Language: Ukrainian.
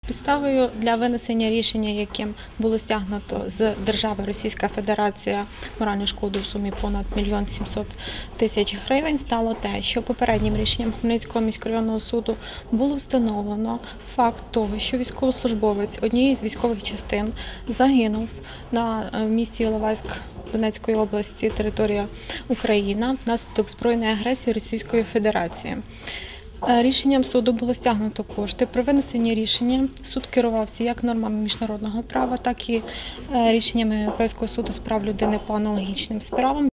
Підставою для винесення рішення, яким було стягнуто з держави Російська Федерація моральну шкоду в сумі понад 1 700 000 гривень, стало те, що попереднім рішенням Хмельницького міськрайонного суду було встановлено факт того, що військовослужбовець однієї з військових частин загинув на місті Іловайськ Донецької області, територія Україна, внаслідок збройної агресії Російської Федерації. Рішенням суду було стягнуто кошти. При винесенні рішення суд керувався як нормами міжнародного права, так і рішеннями Європейського суду з прав людини по аналогічним справам.